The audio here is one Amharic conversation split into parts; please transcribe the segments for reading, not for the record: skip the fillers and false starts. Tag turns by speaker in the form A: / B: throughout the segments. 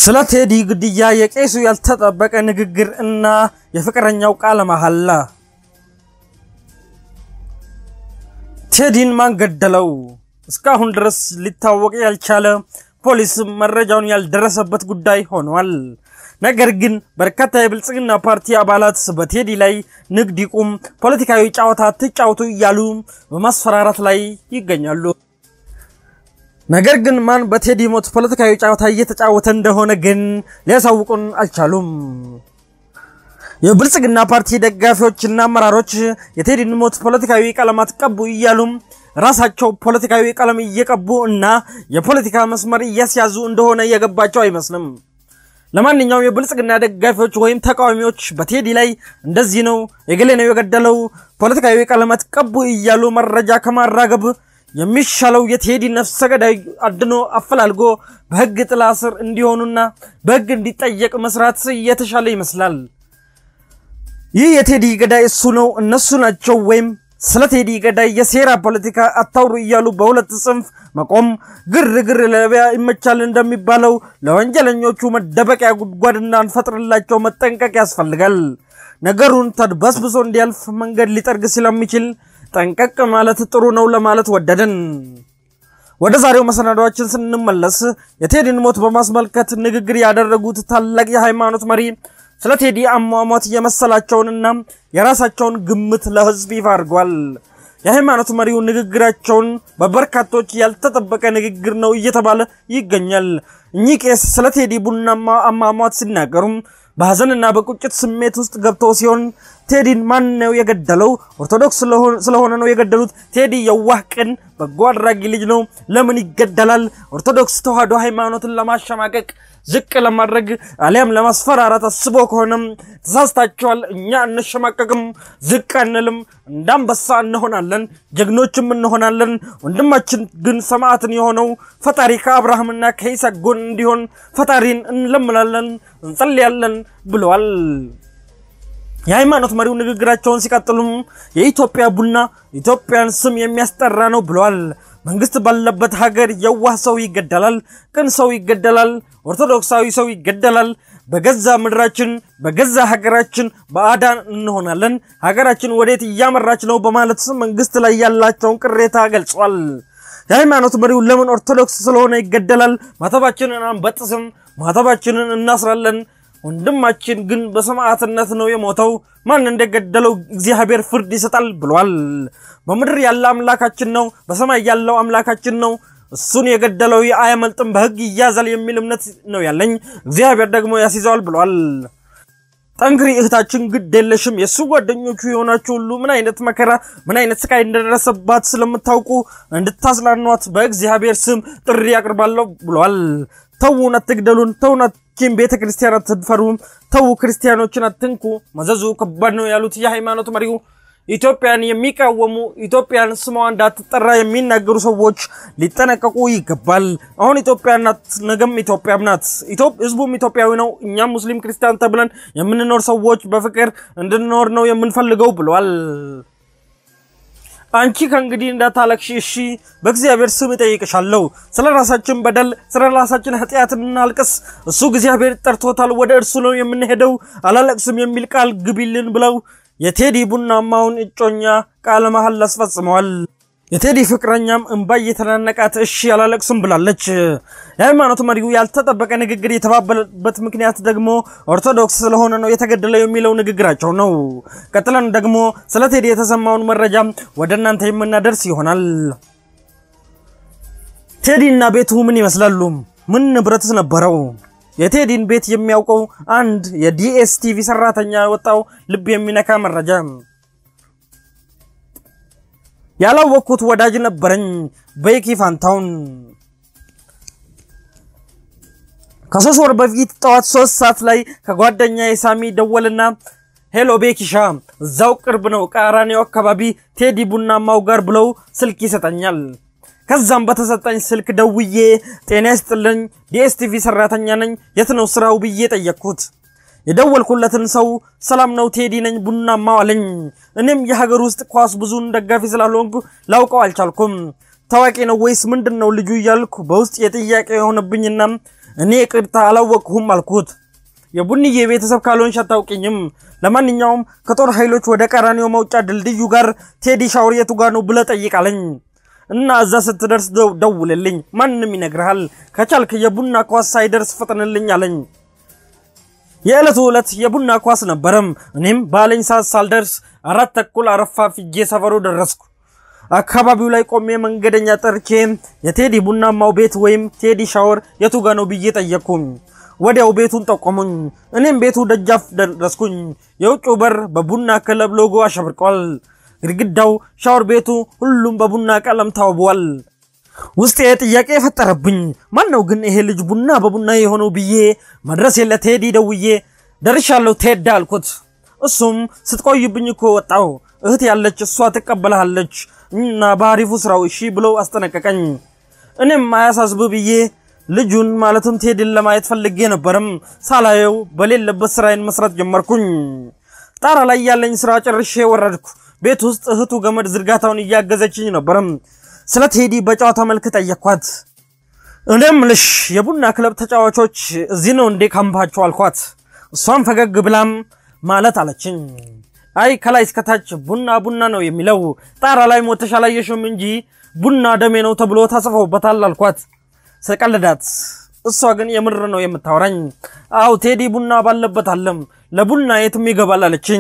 A: ስለ ቴዲ ግድያ የቄሱ ያልተጠበቀ ንግግር እና የፍቅረኛው ቃለ መሐላ ቴዲን ማን ገደለው እስካሁን ድረስ ሊታወቅ ያልቻለ ፖሊስ መረጃውን ያልደረሰበት ጉዳይ ሆኗል። ነገር ግን በርካታ የብልጽግና ፓርቲ አባላት በቴዲ ላይ ንግድ ይቁም ፖለቲካዊ ጫዋታ ተጫውቱ እያሉ በማስፈራራት ላይ ይገኛሉ። ነገር ግን ማን በቴዲ ሞት ፖለቲካዊ ጫዋታ እየተጫወተ እንደሆነ ግን ሊያሳውቁን አልቻሉም። የብልጽግና ፓርቲ ደጋፊዎችና አመራሮች የቴዲን ሞት ፖለቲካዊ ቀለማት ቀቡ እያሉ ራሳቸው ፖለቲካዊ ቀለም እየቀቡ እና የፖለቲካ መስመር እያስያዙ እንደሆነ የገባቸው አይመስልም። ለማንኛውም የብልጽግና ደጋፊዎች ወይም ተቃዋሚዎች በቴዲ ላይ እንደዚህ ነው የገሌ ነው የገደለው ፖለቲካዊ ቀለማት ቀቡ እያሉ መረጃ ከማራገብ የሚሻለው የቴዲ ነፍሰ ገዳይ አድኖ አፈላልጎ በህግ ጥላ ስር እንዲሆኑና በህግ እንዲጠየቅ መስራት የተሻለ ይመስላል። ይህ የቴዲ ገዳይ እሱ ነው እነሱ ናቸው ወይም ስለ ቴዲ ገዳይ የሴራ ፖለቲካ አታውሩ እያሉ በሁለት ጽንፍ መቆም ግርግር ለቢያ ይመቻል እንደሚባለው ለወንጀለኞቹ መደበቂያ ጉድጓድና አንፈጥርላቸው መጠንቀቅ ያስፈልጋል። ነገሩን ተድበስብሶ እንዲያልፍ መንገድ ሊጠርግ ስለሚችል ጠንቀቅ ማለት ጥሩ ነው ለማለት ወደደን። ወደ ዛሬው መሰናዶአችን ስንመለስ የቴዲን ሞት በማስመልከት ንግግር ያደረጉት ታላቅ የሃይማኖት መሪ ስለ ቴዲ አሟሟት የመሰላቸውንና የራሳቸውን ግምት ለህዝብ ይፋ አድርጓል። የሃይማኖት መሪው ንግግራቸውን በበርካቶች ያልተጠበቀ ንግግር ነው እየተባለ ይገኛል። እኚህ ቄስ ስለ ቴዲ ቡናማ አሟሟት ሲናገሩ በሐዘንና በቁጭት ስሜት ውስጥ ገብተው ሲሆን ቴዲን ማን ነው የገደለው ኦርቶዶክስ ስለሆነ ነው የገደሉት ቴዲ የዋህ ቅን በጎ አድራጊ ልጅ ነው ለምን ይገደላል ኦርቶዶክስ ተዋህዶ ሃይማኖትን ለማሸማቀቅ ዝቅ ለማድረግ አሊያም ለማስፈራራት አስቦ ከሆነም ተሳስታቸዋል እኛ እንሸማቀቅም ዝቅ አንልም እንዳንበሳ እንሆናለን ጀግኖችም እንሆናለን ወንድማችን ግን ሰማዕትን የሆነው ፈጣሪ ከአብርሃምና ከይስሐቅ ጎን እንዲሆን ፈጣሪን እንለምናለን እንጸልያለን ብለዋል። የሃይማኖት መሪው ንግግራቸውን ሲቀጥሉም የኢትዮጵያ ቡና ኢትዮጵያን ስም የሚያስጠራ ነው ብለዋል። መንግስት ባለበት ሀገር የዋህ ሰው ይገደላል ቅን ሰው ይገደላል ኦርቶዶክሳዊ ሰው ይገደላል በገዛ ምድራችን በገዛ ሀገራችን ባዕዳን እንሆናለን ሀገራችን ወዴት እያመራች ነው በማለት መንግስት ላይ ያላቸውን ቅሬታ ገልጿል። የሃይማኖት መሪው ለምን ኦርቶዶክስ ስለሆነ ይገደላል ማተባችንን አንበጥስም ማተባችንን እናስራለን ወንድማችን ግን በሰማዕትነት ነው የሞተው ማን እንደገደለው እግዚአብሔር ፍርድ ይሰጣል ብሏል። በመድር ያለ አምላካችን ነው በሰማይ ያለው አምላካችን ነው እሱን የገደለው ያያመልጥም በህግ ይያዛል የሚል እምነት ነው ያለኝ እግዚአብሔር ደግሞ ያስይዘዋል ብሏል። ጠንክሪ እህታችን ግዴለሽም የሱ ጓደኞቹ የሆናችሁ ሁሉ ምን አይነት መከራ ምን አይነት ስቃይ እንደደረሰባት ስለምታውቁ እንድታስላኗት በእግዚአብሔር ስም ጥሪ ያቀርባለሁ ብሏል። ተውና ትግደሉን ተውናችን ቤተክርስቲያን አትድፈሩ ተው ክርስቲያኖችን አትንኩ መዘዙ ከባድ ነው ያሉት የሃይማኖት መሪው ኢትዮጵያን የሚቃወሙ ኢትዮጵያን ስሟ እንዳትጠራ የሚናገሩ ሰዎች ሊጠነቀቁ ይገባል። አሁን ኢትዮጵያ ናት ነገም ኢትዮጵያ ናት ህዝቡም ኢትዮጵያዊ ነው እኛም ሙስሊም ክርስቲያን ተብለን የምንኖር ሰዎች በፍቅር እንድንኖር ነው የምንፈልገው ብለዋል። አንቺ ከእንግዲህ እንዳታለቅሺ እሺ በእግዚአብሔር ስም እጠይቅሻለሁ ስለራሳችን በደል ስለራሳችን ኃጢአት እናልቅስ እሱ እግዚአብሔር ጠርቶታል ወደ እርሱ ነው የምንሄደው አላለቅስም የሚል ቃል ግቢልን ብለው የቴዲ ቡናማውን እጮኛ ቃለ መሐላ አስፈጽመዋል። የቴዲ ፍቅረኛም እንባ እየተናነቃት እሺ አላለቅስም ብላለች። የሃይማኖት መሪው ያልተጠበቀ ንግግር የተባበለበት ምክንያት ደግሞ ኦርቶዶክስ ስለሆነ ነው የተገደለው የሚለው ንግግራቸው ነው። ቀጥለን ደግሞ ስለ ቴዲ የተሰማውን መረጃ ወደ እናንተ የምናደርስ ይሆናል። ቴዲና ቤቱ ምን ይመስላሉ ምን ንብረትስ ነበረው? የቴዲን ቤት የሚያውቀው አንድ የዲኤስቲቪ ሰራተኛ ወጣው ልብ የሚነካ መረጃ ያላወቅኩት ወዳጅ ነበረኝ በይኪ ፋንታውን ከ3 ወር በፊት ጠዋት 3 ሰዓት ላይ ከጓደኛዬ ሳሚ ደወልና ሄሎ ቤኪሻ እዛው ቅርብ ነው ቃራኒዮ አካባቢ ቴዲ ቡናማው ጋር ብለው ስልክ ይሰጠኛል። ከዛም በተሰጠኝ ስልክ ደውዬ ጤና ይስጥልኝ ዲኤስቲቪ ሰራተኛ ነኝ የት ነው ስራው ብዬ ጠየቅኩት። የደወልኩለትን ሰው ሰላም ነው ቴዲ ነኝ ቡናማው አለኝ። እኔም የሀገር ውስጥ ኳስ ብዙን ደጋፊ ስላልሆንኩ ላውቀው አልቻልኩም ታዋቂ ነው ወይስ ምንድነው ልጁ እያልኩ በውስጥ የጥያቄ የሆነብኝና እኔ ይቅርታ አላወቅሁም አልኩት። የቡንዬ ቤተሰብ ካልሆንሽ አታውቂኝም። ለማንኛውም ከጦር ኃይሎች ወደ ቀራኒዮ መውጫ ድልድዩ ጋር ቴዲ ሻወር የቱ ጋር ነው ብለህ ጠይቃለኝ እና እዛ ስትደርስ ደውልልኝ፣ ማንንም ይነግርሃል። ከቻልክ የቡና ኳስ ሳይደርስ ፍጥንልኝ አለኝ። የዕለቱ ዕለት የቡና ኳስ ነበረም። እኔም ባለኝ ሰዓት ሳልደርስ 4:30 አረፋፍጄ ሰፈሩ ደረስኩ። አካባቢው ላይ ቆሜ መንገደኛ ጠርቼ የቴዲ ቡናማው ቤት ወይም ቴዲ ሻወር የቱ ጋር ነው ብዬ ጠየቅኩኝ። ወዲያው ቤቱን ጠቆሙኝ። እኔም ቤቱ ደጃፍ ደረስኩኝ። የውጭው በር በቡና ክለብ ሎጎ አሸብርቋል። ግድግዳው፣ ሻወር ቤቱ ሁሉም በቡና ቀለም ታውቧል። ውስጤ ጥያቄ ፈጠረብኝ። ማን ነው ግን ይሄ ልጅ ቡና በቡና የሆነው ብዬ መድረስ ለቴዲ ደውዬ ደርሻለሁ ቴዲ አልኩት። እሱም ስትቆይብኝ እኮ ወጣው፣ እህት ያለች እሷ ትቀበልሃለች እና ባሪፉ ስራው እሺ ብሎ አስጠነቀቀኝ። እኔም አያሳስብ ብዬ ልጁን ማለትም ቴዲን ለማየት ፈልጌ ነበርም። ሳላየው በሌለበት ስራዬን መስራት ጀመርኩኝ። ጣራ ላይ ያለኝ ስራ ጨርሼ ወረድኩ። ቤት ውስጥ እህቱ ገመድ ዝርጋታውን እያገዘችኝ ነበርም። ስለ ቴዲ በጨዋታ መልክ ጠየቅኳት። እኔም ልሽ የቡና ክለብ ተጫዋቾች እዚህ ነው እንዴ ካምፓቸው አልኳት። እሷም ፈገግ ብላም ማለት አለችኝ። አይ ከላይ እስከታች ቡና ቡና ነው የሚለው፣ ጣራ ላይ ሞተሽ አላየሽም እንጂ ቡና ደሜ ነው ተብሎ ታጽፈውበታል አልኳት። ሰቀለዳት። እሷ ግን የምር ነው የምታወራኝ። አው ቴዲ ቡና ባለበት አለም ለቡና የትም ይገባል አለችኝ።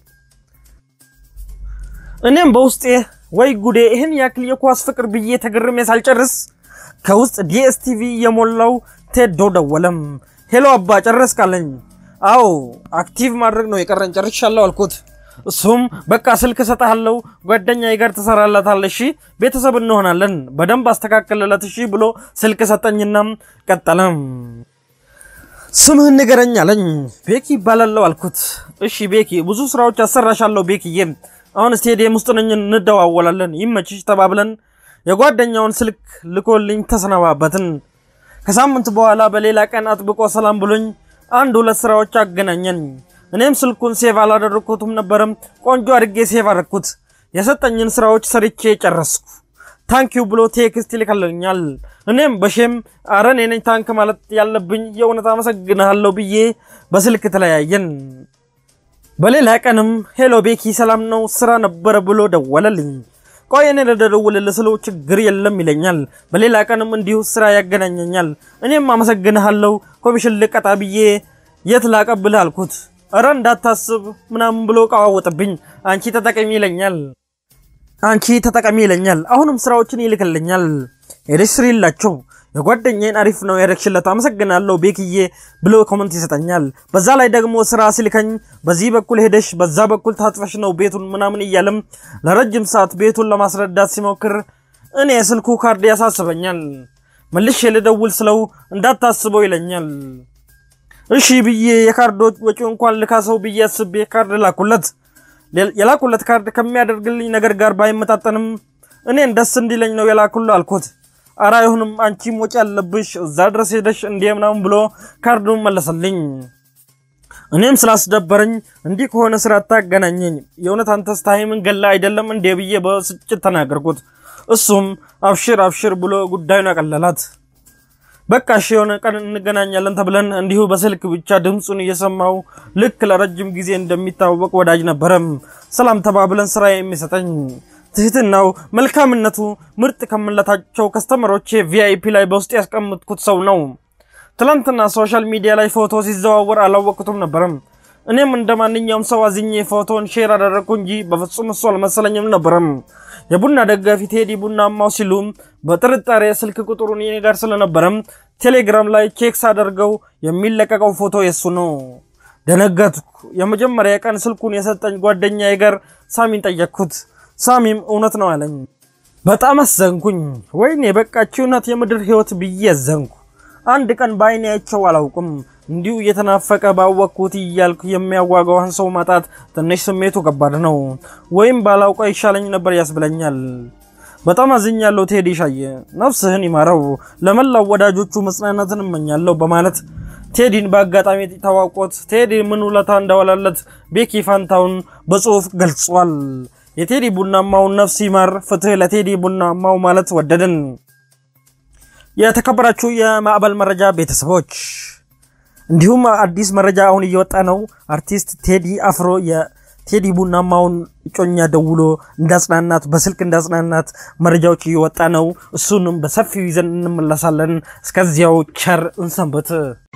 A: እኔም በውስጤ ወይ ጉዴ ይሄን ያክል የኳስ ፍቅር ብዬ ተገርሜ ሳልጨርስ ከውስጥ ዲኤስቲቪ የሞላው ቴዶ ደወለም። ሄሎ አባ ጨረስካለኝ? አው አክቲቭ ማድረግ ነው የቀረን ጨርሻለሁ አልኩት። እሱም በቃ ስልክ ሰጣለሁ ጓደኛዬ ጋር ተሰራላታለሽ ቤተሰብ እንሆናለን በደንብ አስተካክለለት እሺ ብሎ ስልክ ሰጠኝና ቀጠለም። ስምህን ንገረኝ አለኝ። ቤኪ ይባላል አልኩት። እሺ ቤኪ ብዙ ስራዎች አሰራሻለሁ ቤኪዬ፣ አሁን ስቴዲየም ውስጥ ነኝ እንደዋወላለን ይመችሽ ተባብለን የጓደኛውን ስልክ ልኮልኝ ተሰናባበትን። ከሳምንት በኋላ በሌላ ቀን አጥብቆ ሰላም ብሎኝ አንድ ሁለት ስራዎች አገናኘን። እኔም ስልኩን ሴቭ አላደረኩትም ነበርም። ቆንጆ አድርጌ ሴቭ አደረኩት። የሰጠኝን ስራዎች ሰርቼ ጨረስኩ። ታንኪዩ ብሎ ቴክስት ይልካልኛል። እኔም በሼም አረን እኔ ታንክ ማለት ያለብኝ የእውነት አመሰግናለሁ ብዬ በስልክ ተለያየን። በሌላ ቀንም ሄሎ ቤኪ ሰላም ነው ስራ ነበር ብሎ ደወለልኝ። ቆይ እኔ ለደውልልህ ስለው ችግር የለም ይለኛል። በሌላ ቀንም እንዲሁ ስራ ያገናኘኛል። እኔም አመሰግናለሁ ኮሚሽን ልቀጣ ብዬ የት ላቀብልህ አልኩት። አረ እንዳታስብ ምናምን ብሎ ቃዋወጥብኝ። አንቺ ተጠቀሚ ይለኛል። አሁንም ስራዎችን ይልክልኛል። ሄደሽ ስሪላቸው የጓደኛዬን አሪፍ ነው ያረክሽለት አመሰግናለሁ ቤኪዬ ብሎ ኮሜንት ይሰጠኛል። በዛ ላይ ደግሞ ስራ ሲልከኝ በዚህ በኩል ሄደሽ በዛ በኩል ታጥፈሽ ነው ቤቱን ምናምን እያለም ለረጅም ሰዓት ቤቱን ለማስረዳት ሲሞክር እኔ ስልኩ ካርድ ያሳስበኛል። መልሼ ልደውል ስለው እንዳታስበው ይለኛል። እሺ ብዬ የካርዶች ወጪ እንኳን ልካሰው ብዬ አስቤ ካርድ ላኩለት። የላኩለት ካርድ ከሚያደርግልኝ ነገር ጋር ባይመጣጠንም እኔን ደስ እንዲለኝ ነው የላኩለት አልኩት። አራ ይሁንም አንቺም ወጪ አለብሽ እዛ ድረስ ሄደሽ እንደምናም ብሎ ካርዱን መለሰልኝ። እኔም ስላስደበረኝ እንዲህ ከሆነ ስራ ታገናኘኝ የእውነት አንተስ ታይምን ገላ አይደለም እንዴ ብዬ በስጭት ተናገርኩት። እሱም አብሽር ብሎ ጉዳዩን አቀለላት። በቃ እሺ የሆነ ቀን እንገናኛለን ተብለን እንዲሁ በስልክ ብቻ ድምጹን እየሰማው ልክ ለረጅም ጊዜ እንደሚታወቅ ወዳጅ ነበረም። ሰላም ተባብለን ስራ የሚሰጠኝ ትህትናው መልካምነቱ ምርጥ ከመለታቸው ከስተመሮቼ ቪአይፒ ላይ በውስጥ ያስቀምጥኩት ሰው ነው። ትላንትና ሶሻል ሚዲያ ላይ ፎቶ ሲዘዋወር አላወቅኩትም ነበርም። እኔም እንደማንኛውም ሰው አዝኜ ፎቶን ሼር አደረኩ እንጂ በፍጹም እሱ አልመሰለኝም ነበርም። የቡና ደጋፊ ቴዲ ቡናማው ሲሉ በጥርጣሬ ስልክ ቁጥሩን የኔ ጋር ስለነበረም ቴሌግራም ላይ ቼክ አደረገው የሚለቀቀው ፎቶ የሱ ነው። ደነገጥኩ። የመጀመሪያ ቀን ስልኩን የሰጠኝ ጓደኛዬ ጋር ሳሚን ጠየቅኩት። ሳሚም እውነት ነው አለኝ። በጣም አዘንኩኝ። ወይኔ በቃችሁ እናት የምድር ህይወት ብዬ አዘንኩ። አንድ ቀን ባይኔ አይቼው አላውቅም። እንዲሁ እየተናፈቀ ባወቅኩት ይያልኩ የሚያዋጋውን ሰው ማጣት ትንሽ ስሜቱ ከባድ ነው። ወይም ባላውቀው ይሻለኝ ነበር ያስብለኛል። በጣም አዝኛለሁ ቴዲ ሻየ ነፍስህን ይማረው ለመላው ወዳጆቹ መጽናናትን እመኛለሁ በማለት ቴዲን በአጋጣሚ ተዋውቆት ቴዲ ምን ውለታ እንደዋለለት ቤኪ ፋንታውን በጽሁፍ ገልጿል። የቴዲ ቡናማው ነፍስ ይማር ፍትህ ለቴዲ ቡናማው ማለት ወደደን። የተከበራችሁ የማዕበል መረጃ ቤተሰቦች እንዲሁም አዲስ መረጃ አሁን እየወጣ ነው አርቲስት ቴዲ አፍሮ የቴዲ ቡናማውን እጮኛ ደውሎ እንዳጽናናት በስልክ እንዳጽናናት መረጃዎች እየወጣ ነው እሱንም በሰፊው ይዘን እንመለሳለን እስከዚያው ቸር እንሰንብት